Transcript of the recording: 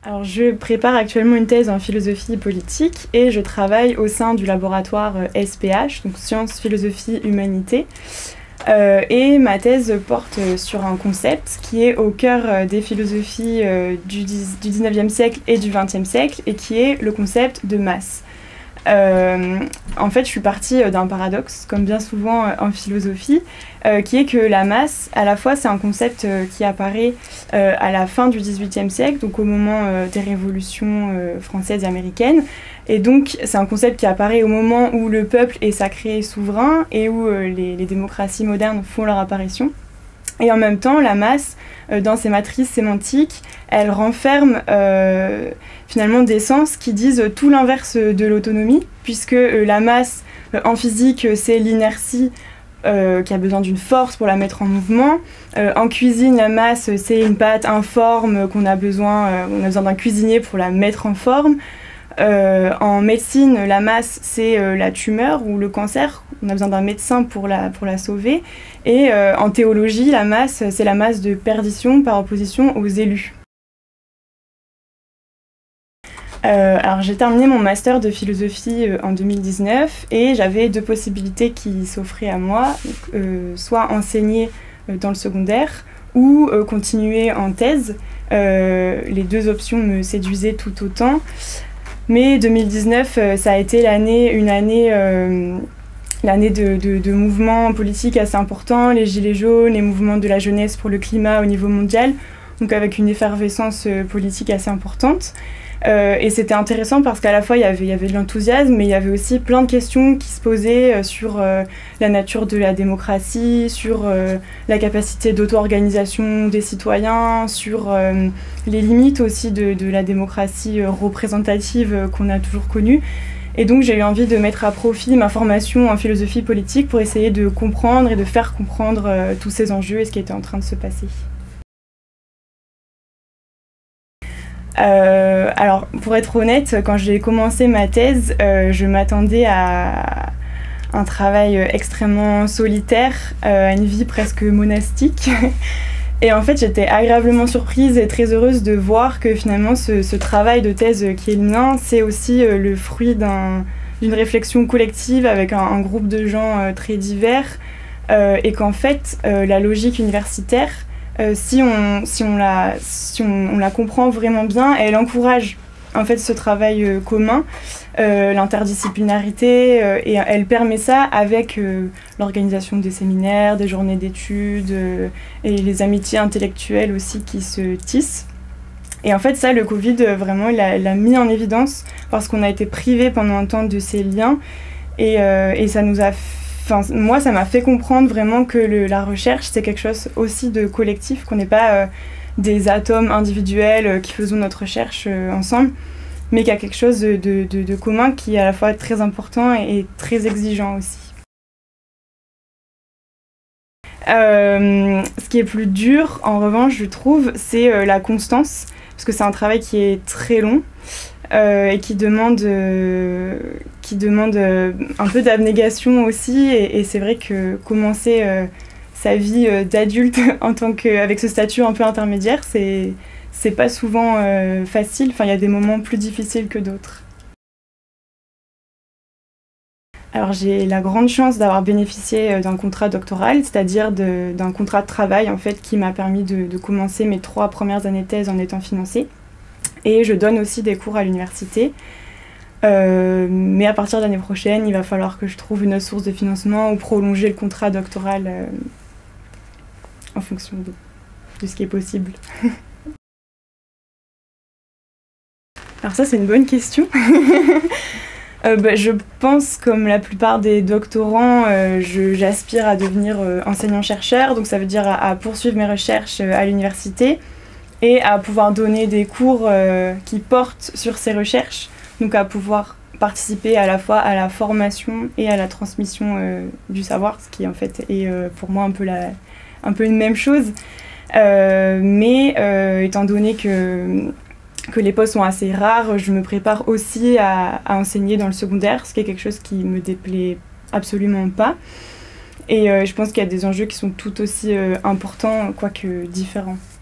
Alors, je prépare actuellement une thèse en philosophie politique et je travaille au sein du laboratoire SPH, donc Sciences, Philosophie, Humanité. Et ma thèse porte sur un concept qui est au cœur des philosophies du 19e siècle et du 20e siècle et qui est le concept de masse. En fait, je suis partie d'un paradoxe, comme bien souvent en philosophie, qui est que la masse, à la fois, c'est un concept qui apparaît à la fin du XVIIIe siècle, donc au moment des révolutions françaises et américaines. Et donc, c'est un concept qui apparaît au moment où le peuple est sacré et souverain et où les démocraties modernes font leur apparition. Et en même temps, la masse, dans ses matrices sémantiques, elle renferme finalement des sens qui disent tout l'inverse de l'autonomie, puisque la masse, en physique, c'est l'inertie qui a besoin d'une force pour la mettre en mouvement. En cuisine, la masse, c'est une pâte informe on a besoin d'un cuisinier pour la mettre en forme. En médecine, la masse, c'est la tumeur ou le cancer. On a besoin d'un médecin pour la sauver. Et en théologie, la masse, c'est la masse de perdition par opposition aux élus. Alors j'ai terminé mon master de philosophie en 2019 et j'avais deux possibilités qui s'offraient à moi, soit enseigner dans le secondaire ou continuer en thèse. Les deux options me séduisaient tout autant. Mais 2019, ça a été l'année de mouvements politiques assez importants, les gilets jaunes, les mouvements de la jeunesse pour le climat au niveau mondial, donc avec une effervescence politique assez importante. Et c'était intéressant parce qu'à la fois il y avait de l'enthousiasme, mais il y avait aussi plein de questions qui se posaient sur la nature de la démocratie, sur la capacité d'auto-organisation des citoyens, sur les limites aussi de la démocratie représentative qu'on a toujours connue. Et donc j'ai eu envie de mettre à profit ma formation en philosophie politique pour essayer de comprendre et de faire comprendre tous ces enjeux et ce qui était en train de se passer. Alors, pour être honnête, quand j'ai commencé ma thèse, je m'attendais à un travail extrêmement solitaire, à une vie presque monastique. Et en fait, j'étais agréablement surprise et très heureuse de voir que finalement, ce travail de thèse qui est le mien, c'est aussi le fruit d'une réflexion collective avec un groupe de gens très divers. Et qu'en fait, la logique universitaire, si on la comprend vraiment bien, elle encourage en fait ce travail commun, l'interdisciplinarité, et elle permet ça avec l'organisation des séminaires, des journées d'études et les amitiés intellectuelles aussi qui se tissent. Et en fait ça, le Covid, vraiment, il l'a mis en évidence parce qu'on a été privés pendant un temps de ces liens et ça nous a moi, ça m'a fait comprendre vraiment que la recherche, c'est quelque chose aussi de collectif, qu'on n'est pas des atomes individuels qui faisons notre recherche ensemble, mais qu'il y a quelque chose de commun qui est à la fois très important et très exigeant aussi. Ce qui est plus dur, en revanche, je trouve, c'est la constance, parce que c'est un travail qui est très long. Et qui demande un peu d'abnégation aussi, et c'est vrai que commencer sa vie d'adulte avec ce statut un peu intermédiaire, c'est pas souvent facile. Enfin, il y a des moments plus difficiles que d'autres. Alors j'ai la grande chance d'avoir bénéficié d'un contrat doctoral, c'est-à-dire d'un contrat de travail en fait, qui m'a permis de commencer mes 3 premières années de thèse en étant financée. Et je donne aussi des cours à l'université. Mais à partir de l'année prochaine, il va falloir que je trouve une autre source de financement ou prolonger le contrat doctoral en fonction de ce qui est possible. Alors ça, c'est une bonne question. Je pense, comme la plupart des doctorants, j'aspire à devenir enseignant-chercheur. Donc ça veut dire à poursuivre mes recherches à l'université et à pouvoir donner des cours qui portent sur ces recherches, donc à pouvoir participer à la fois à la formation et à la transmission du savoir, ce qui en fait est pour moi un peu une même chose. Mais étant donné que les postes sont assez rares, je me prépare aussi à enseigner dans le secondaire, ce qui est quelque chose qui me déplaît absolument pas. Et je pense qu'il y a des enjeux qui sont tout aussi importants, quoique différents.